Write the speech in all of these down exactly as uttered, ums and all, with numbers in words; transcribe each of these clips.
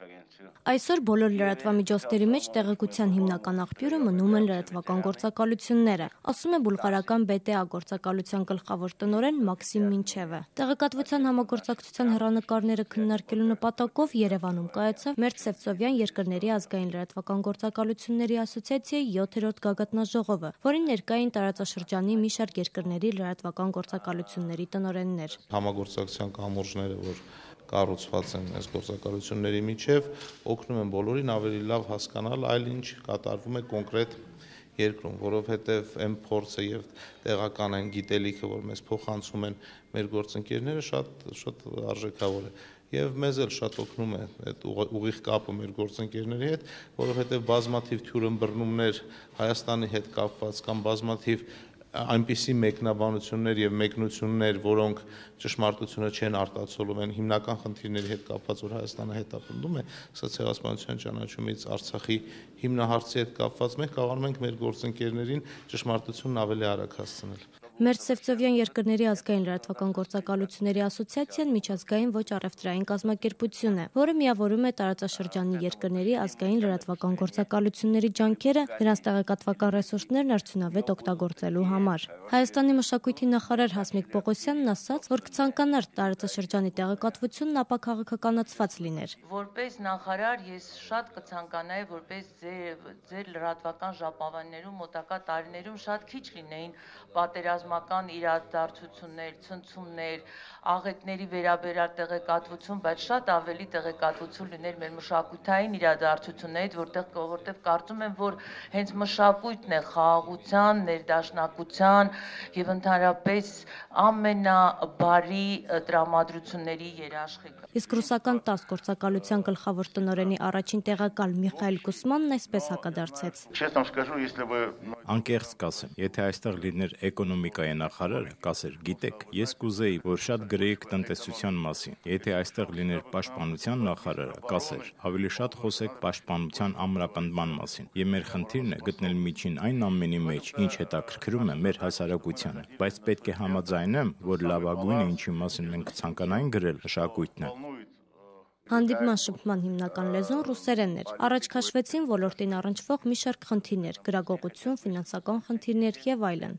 Այսօր բոլոր լրատվամիջոցների մեջ տեղեկության հիմնական աղբյուրը մնում են լրատվական գործակալությունները, ասում է բուլղարական B T A գործակալության գլխավոր տնօրեն Մաքսիմ Մինչևը։ Տեղեկատվության համագործակցության հեռանկարները քննարկելու նպատակով Երևանում կայացավ Մերձ-Սևծովյան երկրների ազգային լրատվական գործակալությունների ասոցիացիայի յոթերորդ գագաթնաժողովը, որին ներկա էին տարածաշրջանի մի շարք երկրների լրատվական գործակալությունների տնօրեններ։ Համագործակցության կամուրջները, որ կառուցված են այս գործակալությունների միջև, օգնում են բոլորին ավելի լավ հասկանալ, այլ ինչ կատարվում է կոնկրետ երկրում, որովհետև այն փորձը եւ տեղական այն գիտելիքը, որ մեզ փոխանցում են մեր գործընկերները, շատ շատ արժեքավոր է։ Եվ մեզ էլ շատ օգնում է այդ ուղիղ կապը մեր գործընկերների հետ, որովհետև բազմաթիվ թյուրըմբռնումներ Հայաստանի հետ կապված կամ բազմաթիվ այնպիսի մեկնաբանություններ եւ մեկնություններ, որոնք ճշմարտությունը չեն արտացոլում են հիմնական խնդիրների հետ կապված, որ Հայաստանը հետապնդում է, սա ցեղասպանության ճանաչումից Արցախի հիմնահարցի հետ կապված, մենք կարողանում ենք մեր գործընկերներին ճշմարտությունն ավելի արագ հասցնել։ Մերձ-Սևծովյան երկրների ազգային լրատվական գործակալությունների ասոցիացիան միջազգային ոչ առևտրային կազմակերպություն է, որը միավորում է տարածաշրջանի երկրների ազգային լրատվական գործակալությունների ջանքերը նրանց տեղեկատվական ռեսուրսներն արդյունավետ օգտագործելու համար։ Հայաստանի մշակույթի նախարար Հասմիկ Պողոսյանն ասաց, որ կցանկանար տարածաշրջանի տեղեկատվությունն ապա քաղաքականացված լիներ։ Որպես նախարար ես շատ կցանկանայի, որպես ձեր, ձեր լրատվական ժապավեններում մոտակա տարիներում շատ քիչ լինեին պատերազմական իրադարձություններ, ցնցումներ, աղետների վերաբերյալ տեղեկատվություն, բայց շատ ավելի տեղեկատվություն լիներ մեր մշակութային իրադարձություններից, որտեղ որտեղ կարծում եմ, որ հենց մշակույթն է խաղաղության, ներդաշնակության եւ ընդհանրապես ամենաբարի տրամադրությունների երաշխիքը։ Իսկ ռուսական տաս գործակալության գլխավոր տնօրենի առաջին տեղակալ Միխայել Գուսմանն այսպես հակադարձեց։ Անկեղծ կասեմ, եթե այստեղ լիներ էկոնոմիկայի նախարարը, կասեր, գիտեք, ես կուզեի, որ շատ գրեիք տնտեսության մասին։ Եթե այստեղ լիներ պաշտպանության նախարարը, կասեր, ավելի շատ խոսեք պաշտպանության ամրապնդման մասին։ Եվ մեր խնդիրն է գտնել միջին այն ամենի մեջ, ինչ հետաքրքրում է մեր հասարակությանը, բայց պետք է համաձայնեմ, որ լավագույնը, ինչի մասին մենք ցանկանայինք գրել, մշակույթն է։ Հանդիպման շփման հիմնական լեզուն ռուսերենն էր։ Առաջ քաշվեցին ոլորտին առնչվող մի շարք խնդիրներ՝ գրագողություն, ֆինանսական խնդիրներ եւ այլն։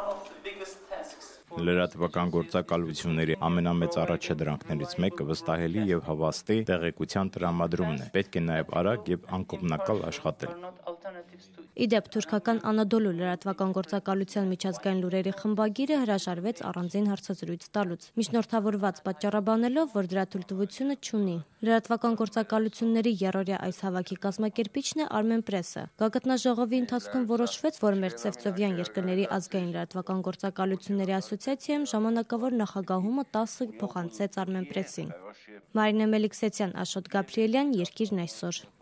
Լրատվական գործակալությունների ամենամեծ առաջադրանքներից մեկը վստահելի եւ հավաստի տեղեկության տրամադրումն է։ Պետք է նաեւ արագ եւ անկողմնակալ աշխատել։ Իդեպ թուրքական Անադոլու լրատվական գործակալության միջազգային լուրերի խմբագիրը հրաժարվեց առանձին հարցազրույց տալուց, միջնորդավորված պատճառաբանելով, որ դրա թույլտվությունը չունի։ Լրատվական գործակալությունների երրորդյա այս հավաքի կազմակերպիչն է Armen Press-ը։ Գագաթնաժողովի ընթացքում որոշվեց, որ Մերձ-Սևծովյան երկրների ազգային լրատվական գործակալությունների ասոցիացիայում ժամանակավոր նախագահումը տասը փոխանցեց Armen Press-ին։ Մարինե Մելիքսեցյան, Աշոտ Գաբրիելյան, Երկիրն այսօր։